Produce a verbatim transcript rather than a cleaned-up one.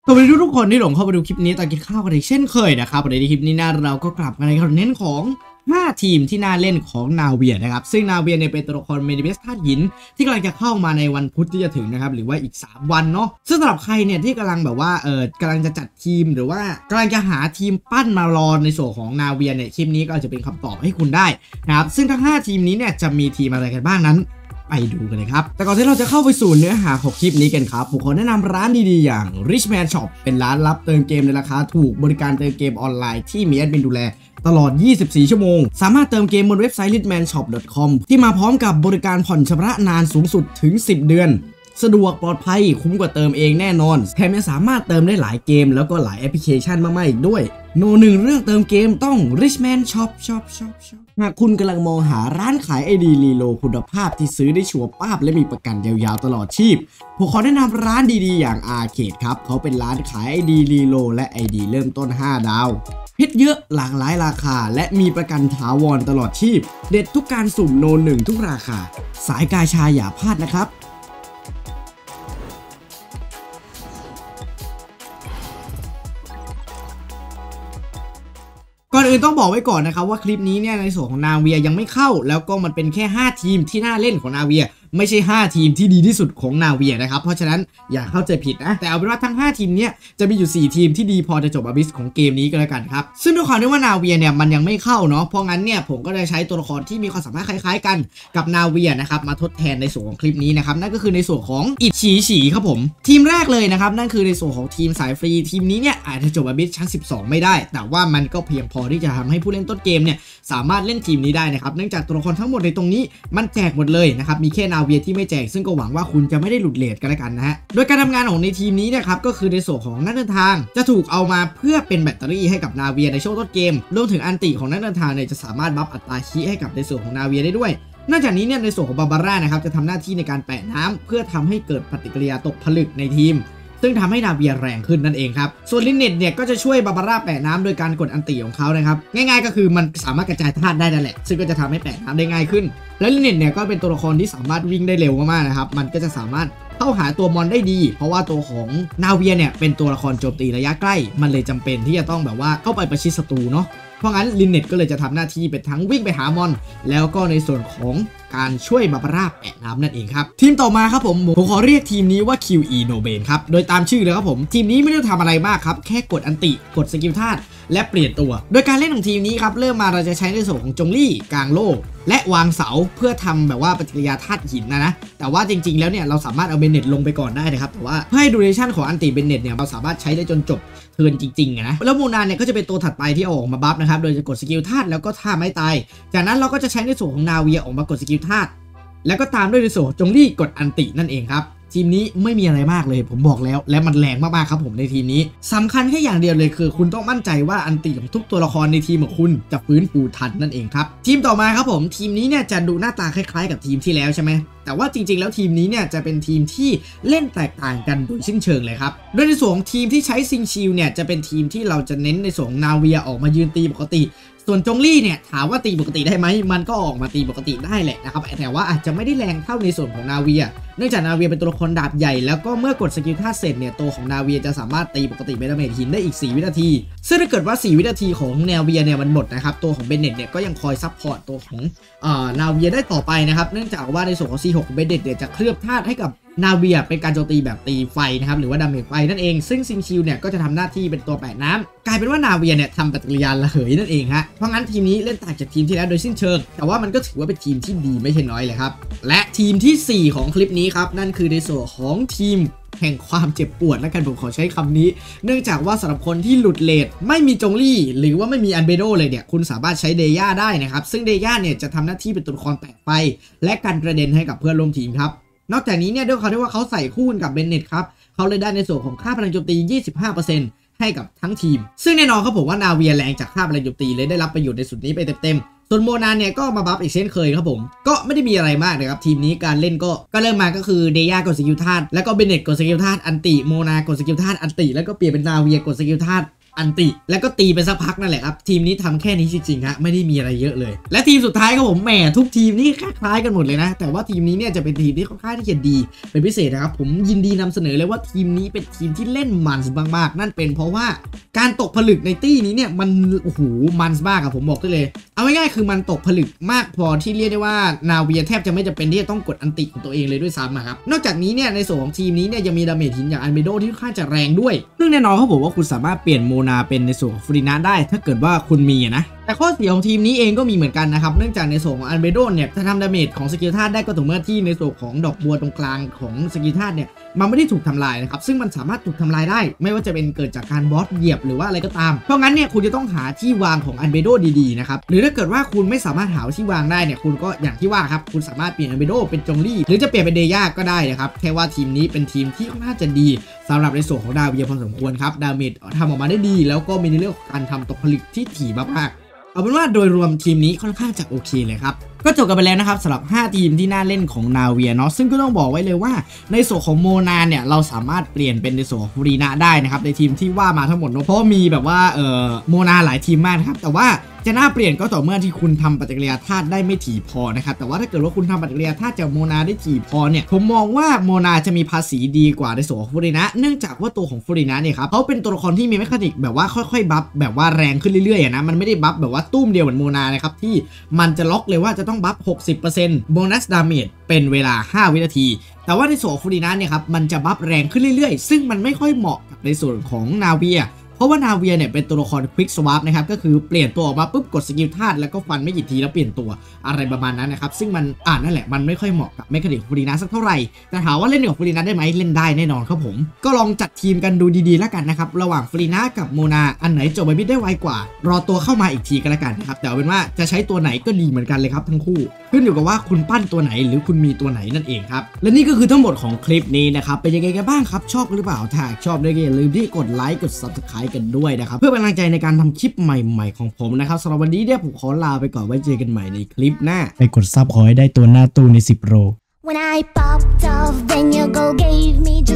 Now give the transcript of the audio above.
สวัสดีทุกคนที่หลงเข้าไปดูคลิปนี้ตอนกินข้าวกันอีกเช่นเคยนะครับในคลิปนี้นะเราก็กลับมาในคอนเทนต์ของห้าทีมที่น่าเล่นของนาเวียนะครับซึ่งนาเวียเนี่ยเป็นตัวละครเมดิเบสธาตุหินที่กำลังจะเข้ามาในวันพุธที่จะถึงนะครับหรือว่าอีกสามวันเนาะซึ่งสำหรับใครเนี่ยที่กำลังแบบว่าเออกำลังจะจัดทีมหรือว่ากำลังจะหาทีมปั้นมารอในส่วนของนาเวียเนี่ยคลิปนี้ก็อาจจะเป็นคำตอบให้คุณได้นะครับซึ่งทั้งห้าทีมนี้เนี่ยจะมีทีมอะไรกันบ้างนั้นไปดูกันเลยครับแต่ก่อนที่เราจะเข้าไปสู่เนื้อหาของคลิปนี้กันครับผมขอแนะนำร้านดีๆอย่าง Richman Shop เป็นร้านรับเติมเกมในราคาถูกบริการเติมเกมออนไลน์ที่มีแอดมินดูแลตลอดยี่สิบสี่ชั่วโมงสามารถเติมเกมบนเว็บไซต์ richman shop dot com ที่มาพร้อมกับบริการผ่อนชำระนานสูงสุดถึงสิบเดือนสะดวกปลอดภัยคุ้มกว่าเติมเองแน่นอนแถมยังสามารถเติมได้หลายเกมแล้วก็หลายแอปพลิเคชันมากๆอีกด้วยโนหนึ่งเรื่องเติมเกมต้อง Richman Shop Shop Shop Shop หากคุณกำลังมองหาร้านขาย ไอ ดี รีโหลดคุณภาพที่ซื้อได้ชัวร์ป้าบและมีประกันยาวๆตลอดชีพผมขอแนะนำร้านดีๆอย่าง Arcade ครับเขาเป็นร้านขาย ไอ ดี รีโหลดและ ไอ ดี เริ่มต้นห้าดาวเพชรเยอะหลากหลายราคาและมีประกันถาวรตลอดชีพเด็ดทุกการสุ่มโนหนึ่งทุกราคาสายกาชาอย่าพลาดนะครับก่อนอื่นต้องบอกไว้ก่อนนะครับว่าคลิปนี้เนี่ยในส่วนของนาเวียยังไม่เข้าแล้วก็มันเป็นแค่ห้าทีมที่น่าเล่นของนาเวียไม่ใช่ห้าทีมที่ดีที่สุดของนาเวียนะครับเพราะฉะนั้นอย่าเข้าใจผิดนะแต่เอาเป็นว่าทั้งห้าทีมเนี้ยจะมีอยู่สี่ทีมที่ดีพอจะจบอบิสของเกมนี้ก็แล้วกันครับซึ่งด้วยความที่ว่านาเวียเนี่ยมันยังไม่เข้าเนาะเพราะงั้นเนี่ยผมก็จะใช้ตัวละครที่มีความสามารถคล้ายๆกันกับนาเวียนะครับมาทดแทนในส่วนของคลิปนี้นะครับนั่นก็คือในส่วนของอิฉีฉีครับผมทีมแรกเลยนะครับนั่นคือในส่วนของทีมสายฟรีทีมนี้เนี่ยอาจจะจบอบิสชั้นสิบสองไม่ได้แต่ว่ามันก็เพียงพอที่จะทำให้ผู้เล่นต้นเกมเนี่ยสามารถเล่นทีมนี้ได้นะครับเนื่องจากตัวละครทั้งหมดในตรงนี้มันแจกหมดเลยนะครับมีแค่นาเวียที่ไม่แจกซึ่งก็หวังว่าคุณจะไม่ได้หลุดเรทกันแล้วกันนะฮะโดยการทำงานของในทีมนี้นะครับก็คือในส่วนของนักเดินทางจะถูกเอามาเพื่อเป็นแบตเตอรี่ให้กับนาเวียในช่วงต้นเกมรวมถึงอันติของนักเดินทางเนี่ยจะสามารถบัฟอัตราคีให้กับในส่วนของนาเวียได้ด้วยนอกจากนี้เนี่ยในส่วนของบาบาร่านะครับจะทำหน้าที่ในการแปะน้ำเพื่อทำให้เกิดปฏิกิริยาตกผลึกในทีมซึ่งทำให้นาเวียแรงขึ้นนั่นเองครับส่วนลินเน็ตเนี่ยก็จะช่วยบาบาร่าแปะน้ำโดยการกดอันติของเขานะครับง่ายๆก็คือมันสามารถกระจายธาตุได้นั่นแหละซึ่งก็จะทำให้แปะน้ำได้ง่ายขึ้นและลินเน็ตเนี่ยก็เป็นตัวละครที่สามารถวิ่งได้เร็วมากๆนะครับมันก็จะสามารถเข้าหาตัวมอนได้ดีเพราะว่าตัวของนาเวียเนี่ยเป็นตัวละครโจมตีระยะใกล้มันเลยจำเป็นที่จะต้องแบบว่าเข้าไปประชิดศัตรูเนาะเพราะงั้นลินเน็ตก็เลยจะทำหน้าที่เป็นทั้งวิ่งไปหามอนแล้วก็ในส่วนของการช่วยบาบาร่าแปะน้ำนั่นเองครับทีมต่อมาครับผมผมขอเรียกทีมนี้ว่า คิว อี No Bane ครับโดยตามชื่อเลยครับผมทีมนี้ไม่ได้ทำอะไรมากครับแค่กดอันติกดสกิลธาตุและเปลี่ยนตัวโดยการเล่นของทีมนี้ครับเริ่มมาเราจะใช้ในส่วนของจงลี่กลางโลกและวางเสาเพื่อทำแบบว่าปฏิกิริยาธาตุหินนะนะแต่ว่าจริงๆแล้วเนี่ยเราสามารถเอาเบนเน็ตลงไปก่อนได้นะครับแต่ว่าเพื่อให้ดูเรชั่นของอันติเบนเน็ตเนี่ยเราสามารถใช้ได้จนจบเทิร์นจริงๆนะแล้วมูนาเนี่ยก็จะเป็นตัวถัดไปที่ออกมาบัฟนะครับโดยจะกดสกิลธาตุแล้วก็ท่าไม่ตายจากนั้นเราก็จะใช้ในส่วนของนาเวียออกมากดสกิลธาตุแล้วก็ตามด้วยในส่วนจงลี่กดอันตินั่นเองครับทีมนี้ไม่มีอะไรมากเลยผมบอกแล้วและมันแรงมากๆครับผมในทีมนี้สำคัญแค่อย่างเดียวเลยคือคุณต้องมั่นใจว่าอันติของทุกตัวละครในทีมของคุณจะฟื้นฟูทันนั่นเองครับทีมต่อมาครับผมทีมนี้เนี่ยจะดูหน้าตาคล้ายๆกับทีมที่แล้วใช่ไหมแต่ว่าจริงๆแล้วทีมนี้เนี่ยจะเป็นทีมที่เล่นแตกต่างกันโดยสิ้นเชิงเลยครับโดยในส่วนของทีมที่ใช้ซิงชิลเนี่ยจะเป็นทีมที่เราจะเน้นในส่วนนาเวียออกมายืนตีปกติส่วนจงลี่เนี่ยถามว่าตีปกติได้ไหมมันก็ออกมาตีปกติได้แหละนะครับแต่ว่าอาจจะไม่ได้แรงเท่าในส่วนของนาเวียเนื่องจากนาเวียเป็นตัวละครดาบใหญ่แล้วก็เมื่อกดสกิลธาตุเสร็จเนี่ยตัวของนาเวียจะสามารถตีปกติเบนเมทหินได้อีกสี่วินาทีซึ่งถ้าเกิดว่าสี่วินาทีของนาเวียเนี่ยมันหมดนะครับตัวของเบนเน็ตเนี่ยก็ยังคอยซัพพอร์ตตัวของอ่านาเวียได้ต่อไปนะครับเนื่องจากว่าในส่วนของ ซี หก ของเบนเน็ตเนี่ยจะเคลือบธาตุให้กับนาเวียเป็นการโจมตีแบบตีไฟนะครับหรือว่าดาเมจไฟนั่นเองซึ่งซิงชิลเนี่ยก็จะทำหน้าที่เป็นตัวแปะน้ำกลายเป็นว่านาเวียเนี่ยทำปฏิกิริยาระเหยนั่นเองฮะเพราะงั้นทีมนี้เล่นต่างจากทีมที่แล้วโดยสิ้นเชิงแต่ว่ามันก็ถือว่าเป็นทีมที่ดีไม่ใช่น้อยเลยครับและทีมที่สี่ของคลิปนี้ครับนั่นคือในส่วนของทีมแห่งความเจ็บปวดและกันผมขอใช้คำนี้เนื่องจากว่าสำหรับคนที่หลุดเลทไม่มีจงลี่หรือว่าไม่มีอันเบโดเลยเนี่ยคุณสามารถใช้เดย่าได้นะครับซึ่งเดย่าเนี่ยจะทำหน้าที่เป็นตัวละครแตกไฟและกันกระเด็นให้กับเพื่อนร่วมทีมครับนอกจากนี้เนี่ยด้วยเขาที่ว่าเขาใส่คู่กับเบนเน็ตครับเขาเลยได้ในส่วนของค่าพลังโจมตี ยี่สิบห้าเปอร์เซ็นต์ ให้กับทั้งทีมซึ่งแน่นอนครับผมว่านาเวียแรงจากค่าพลังโจมตีเลยได้รับประโยชน์ในส่วนนี้ไปเต็มๆส่วนโมนาเนี่ยก็มาบัฟอีกเช่นเคยครับผมก็ไม่ได้มีอะไรมากนะครับทีมนี้การเล่นก็ก็เริ่มมาก็คือเดย่ากดสกิลธาตุแล้วก็เบนเน็ตกดสกิลธาตุอันติโมนากดสกิลธาตุอันติแล้วก็เปลี่ยนเป็นนาเวียกดสกิลธาตุอันติแล้วก็ตีไปสักพักนั่นแหละครับทีมนี้ทำแค่นี้จริงๆฮะไม่ได้มีอะไรเยอะเลยและทีมสุดท้ายครับผมแหมทุกทีมนี่คล้ายกันหมดเลยนะแต่ว่าทีมนี้เนี่ยจะเป็นทีมที่ค่อนข้างที่จะดีเป็นพิเศษนะครับผมยินดีนำเสนอเลยว่าทีมนี้เป็นทีมที่เล่นมันมากๆนั่นเป็นเพราะว่าการตกผลึกในตี้นี้เนี่ยมันโอ้โหมันมากอะผมบอกได้เลยเอาง่ายๆคือมันตกผลึกมากพอที่เรียกได้ว่านาเวียแทบจะไม่จำเป็นที่จะต้องกดอันติของตัวเองเลยด้วยซ้ำครับนอกจากนี้เนี่ยในส่วนของทีมนี้เนี่ยยังมีดาเมจหินอย่างอันเบโดที่ค่อนข้างจะแรงด้วยซึ่งแน่นอนเขาบอกว่าคุณสามารถเปลี่ยนโมนาเป็นในส่วนของฟรีนาได้ถ้าเกิดว่าคุณมีนะแต่ข้อเสียของทีมนี้เองก็มีเหมือนกันนะครับเนื่องจากในส่วนของอันเบโดเนี่ยจะทำดาเมจของสกิลธาตุได้ก็ต่อเมื่อที่ในส่วนของดอกบัวตรงกลางของสกิลธาตุเนี่ยมันไม่ได้ถูกทำลายนะครับซึ่งมันสามารถถูกทำลายได้ไม่ว่าจะเป็นเกิดจากการบอสเหยียบหรือว่าอะไรก็ตามเพราะงั้นเนี่ยคุณจะต้องหาที่วางของอันเบโดดีๆนะครับหรือถ้าเกิดว่าคุณไม่สามารถหาที่วางได้เนี่ยคุณก็อย่างที่ว่าครับคุณสามารถเปลี่ยนอันเบโดเป็นจงลี่หรือจะเปลี่ยนเป็นเดย่าก็ได้นะครับแค่ว่าทีมนี้เป็นทีมที่ค่อนข้างจะดีสำหรับในส่วนของดาเวียพอสมควรครับดาเมจทำออกมาได้ดีแล้วก็มีในเรื่องของการทำตกผลึกที่ถี่มากๆเอาเป็นว่าโดยรวมทีมนี้ค่อนข้างจะโอเคเลยครับก็จบกันไปแล้วนะครับสำหรับห้าทีมที่น่าเล่นของนาเวียเนาะซึ่งก็ต้องบอกไว้เลยว่าในส่วนของโมนาเนี่ยเราสามารถเปลี่ยนเป็นในส่วนของฟรีนาได้นะครับในทีมที่ว่ามาทั้งหมดเนาะเพราะมีแบบว่าเอ่อโมนาหลายทีมมากนะครับแต่ว่าจะน่าเปลี่ยนก็ต่อเมื่อที่คุณทำปฏิกิริยาธาตุได้ไม่ถี่พอนะครับแต่ว่าถ้าเกิดว่าคุณทำปฏิกิริยาธาตุจากโมนาได้ถี่พอเนี่ยผมมองว่าโมนาจะมีภาษีดีกว่าในส่วนของฟูรินะเนื่องจากว่าตัวของฟูรินะเนี่ยครับเขาเป็นตัวละครที่มีเมคานิกแบบว่าค่อยๆบัฟแบบว่าแรงขึ้นเรื่อยๆนะมันไม่ได้บัฟแบบว่าตุ้มเดียวเหมือนโมนานะครับที่มันจะล็อกเลยว่าจะต้องบัฟ หกสิบเปอร์เซ็นต์ โบนัสดาเมจเป็นเวลาห้าวินาทีแต่ว่าในส่วนของฟูรินะเนี่ยครับมันจะบัฟแรงขึ้นเรื่อยๆซึ่งมันไม่ค่อยเหมาะกับในส่วนของนาเวียเพราะว่านาเวียเนี่ยเป็นตัวละคร Quick Swap นะครับก็คือเปลี่ยนตัวออกมาปุ๊บกดสกิลธาตุแล้วก็ฟันไม่กี่ทีแล้วเปลี่ยนตัวอะไรประมาณนั้นนะครับซึ่งมันอ่านนั่นแหละมันไม่ค่อยเหมาะกับเมคานิกฟูรินะสักเท่าไหร่แต่ถามว่าเล่นกับฟูรินะได้ไหมเล่นได้แน่นอนครับผมก็ลองจัดทีมกันดูดีๆแล้วกันนะครับระหว่างฟูรินะกับโมนาอันไหนจบไปบิดได้ไวกว่ารอตัวเข้ามาอีกทีก็แล้วกันนะครับแต่เอาเป็นว่าจะใช้ตัวไหนก็ดีเหมือนกันเลยครับทั้งคู่ขึ้นอยู่กับว่าคุณปั้นตัวไหนหรือคุณมีตัวไหนนั่นเองครับและนี่ก็คือทั้งหมดของคลิปนี้นะครับเป็นยังไงกันบ้างครับชอบหรือเปล่าถ้าชอบอย่าลืมที่กดไลค์กด ซับสไครบ์ กันด้วยนะครับเพื่อเป็นกำลังใจในการทำคลิปใหม่ๆของผมนะครับสำหรับวันนี้เนี่ยผมขอลาไปก่อนไว้เจอกันใหม่ในคลิปหน้าไปกดซับขอให้ได้ตัวหน้าตู้ในสิบโล When I popped off then you go gave me just